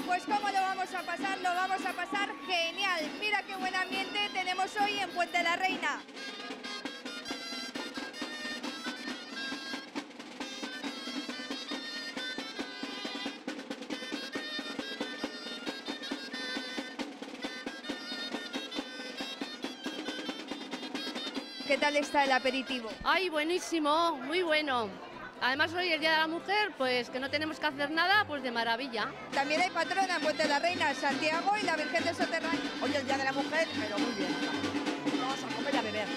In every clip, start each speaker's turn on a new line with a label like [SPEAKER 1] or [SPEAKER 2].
[SPEAKER 1] Pues ¿cómo lo vamos a pasar? Lo vamos a pasar genial. Mira qué buen ambiente tenemos hoy en Puente la Reina. ¿Qué tal está el aperitivo?
[SPEAKER 2] ¡Ay, buenísimo! Muy bueno. Además hoy el Día de la Mujer, pues que no tenemos que hacer nada, pues de maravilla.
[SPEAKER 1] También hay patrona en Puente la Reina, Santiago y la Virgen del Soterráneo.
[SPEAKER 3] Hoy es el Día de la Mujer, pero muy bien. Vamos a comer y a beber.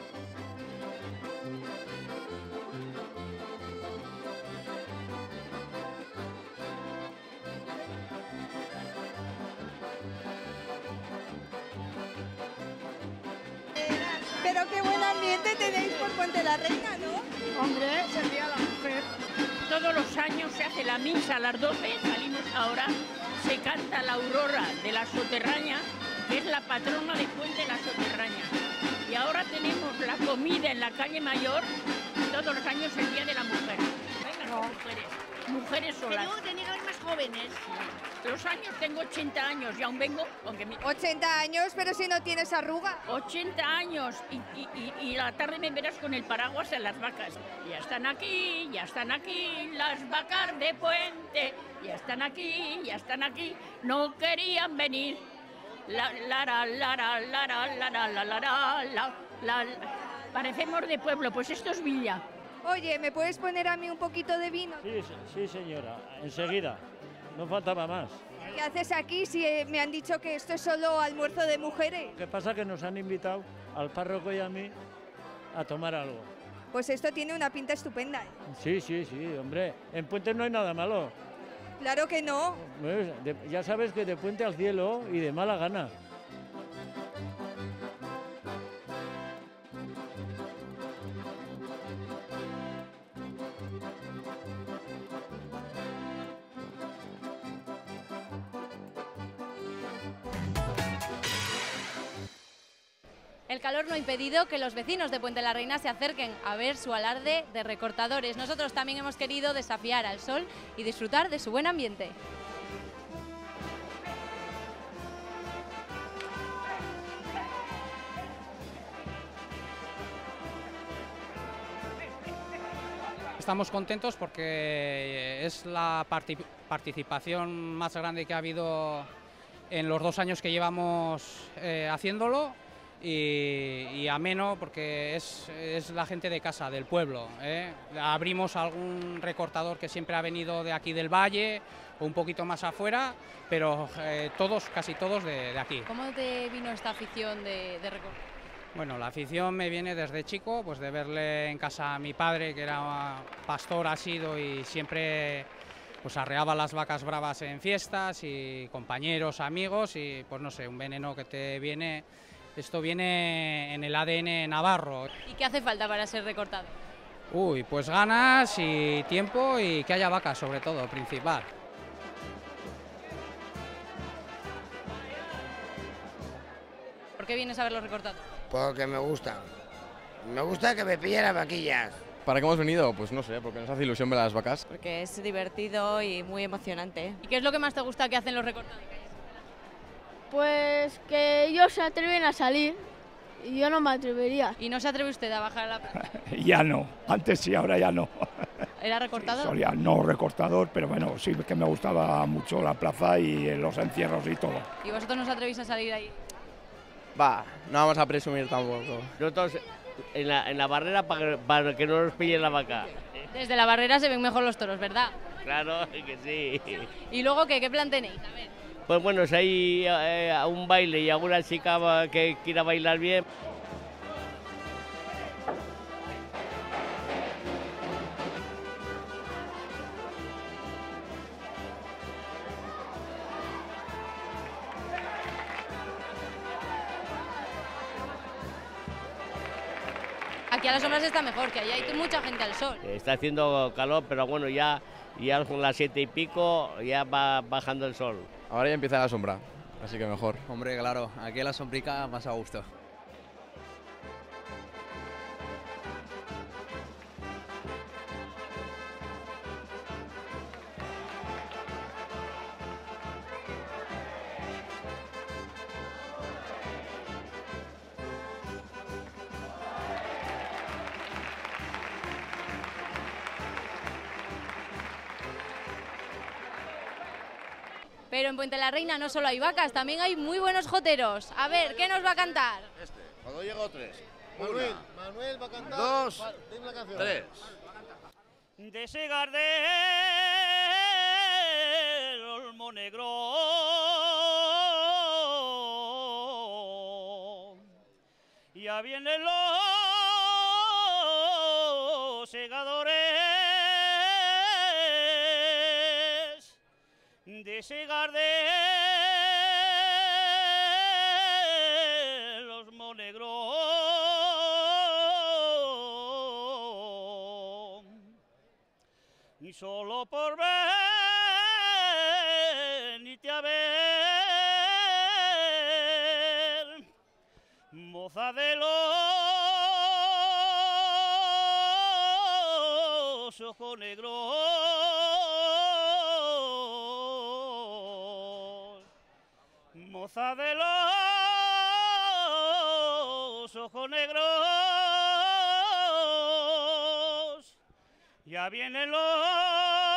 [SPEAKER 1] Pero qué buen ambiente tenéis por Puente la Reina, ¿no?
[SPEAKER 4] Hombre, es el Día de la Mujer. Todos los años se hace la misa a las 12, salimos ahora, se canta la aurora de la Soterraña, que es la patrona de Puente la Soterraña. Y ahora tenemos la comida en la calle Mayor, todos los años el Día de la Mujer. Venga, mujeres solas.
[SPEAKER 2] Pero tenía que haber más jóvenes.
[SPEAKER 4] Los años, tengo 80 años y aún vengo, aunque
[SPEAKER 1] 80 años, pero si no tienes arruga.
[SPEAKER 4] 80 años y la tarde me verás con el paraguas en las vacas. Ya están aquí las vacas de Puente. Ya están aquí, no querían venir. Parecemos de pueblo, pues esto es Villa.
[SPEAKER 1] Oye, ¿me puedes poner a mí un poquito de vino?
[SPEAKER 5] Sí, señora, enseguida. No faltaba más.
[SPEAKER 1] ¿Qué haces aquí si me han dicho que esto es solo almuerzo de mujeres?
[SPEAKER 5] Lo que pasa es que nos han invitado al párroco y a mí a tomar algo.
[SPEAKER 1] Pues esto tiene una pinta estupenda.
[SPEAKER 5] Sí, hombre. En Puente no hay nada malo.
[SPEAKER 1] Claro que no.
[SPEAKER 5] Ya sabes que de Puente al Cielo y de mala gana.
[SPEAKER 6] El calor no ha impedido que los vecinos de Puente la Reina se acerquen a ver su alarde de recortadores. Nosotros también hemos querido desafiar al sol y disfrutar de su buen ambiente.
[SPEAKER 7] Estamos contentos porque es la participación más grande que ha habido en los 2 años que llevamos haciéndolo. Y ameno porque es la gente de casa, del pueblo. Abrimos algún recortador que siempre ha venido de aquí del valle o un poquito más afuera, pero casi todos de aquí.
[SPEAKER 6] ¿Cómo te vino esta afición de recortar?
[SPEAKER 7] Bueno, la afición me viene desde chico, pues de verle en casa a mi padre, que era pastor, ha sido y siempre pues arreaba las vacas bravas en fiestas y compañeros, amigos y pues no sé, un veneno que te viene. Esto viene en el ADN navarro.
[SPEAKER 6] ¿Y qué hace falta para ser recortado?
[SPEAKER 7] Uy, pues ganas y tiempo y que haya vacas, sobre todo, principal.
[SPEAKER 6] ¿Por qué vienes a verlos recortados?
[SPEAKER 8] Porque me gusta. Me gusta que me pillen las vaquillas.
[SPEAKER 9] ¿Para qué hemos venido? Pues no sé, porque nos hace ilusión ver a las vacas.
[SPEAKER 10] Porque es divertido y muy emocionante.
[SPEAKER 6] ¿Y qué es lo que más te gusta que hacen los recortados?
[SPEAKER 11] Pues que ellos se atreven a salir y yo no me atrevería.
[SPEAKER 6] ¿Y no se atreve usted a bajar a la plaza?
[SPEAKER 12] Ya no, antes sí, ahora ya no.
[SPEAKER 6] ¿Era recortador?
[SPEAKER 12] Sí, solía, no recortador, pero bueno, sí que me gustaba mucho la plaza y los encierros y todo.
[SPEAKER 6] ¿Y vosotros no os atrevéis a salir ahí?
[SPEAKER 9] Va, no vamos a presumir tampoco.
[SPEAKER 13] Nosotros en la barrera para que no nos pillen la vaca.
[SPEAKER 6] Desde la barrera se ven mejor los toros, ¿verdad?
[SPEAKER 13] Claro que sí.
[SPEAKER 6] ¿Y luego qué plan tenéis? A ver.
[SPEAKER 13] Pues bueno, si hay un baile y alguna chica que quiera bailar bien.
[SPEAKER 6] Aquí a las sombras está mejor, que allá hay mucha gente al sol.
[SPEAKER 13] Está haciendo calor, pero bueno, ya son las 7 y pico, ya va bajando el sol.
[SPEAKER 9] Ahora ya empieza la sombra, así que mejor.
[SPEAKER 14] Hombre, claro, aquí en la sombrica más a gusto.
[SPEAKER 6] Pero en Puente la Reina no solo hay vacas, también hay muy buenos joteros. A ver, ¿qué nos va a cantar?
[SPEAKER 15] Cuando llego 3.
[SPEAKER 16] Manuel va a cantar.
[SPEAKER 15] 2,
[SPEAKER 16] Dime la canción.
[SPEAKER 15] 3.
[SPEAKER 17] De segar del olmo negro ya vienen los segadores de segar del olmo negro. Y solo por venirte a ver, moza de los ojos negros, moza de los ojos negros. Ya vienen los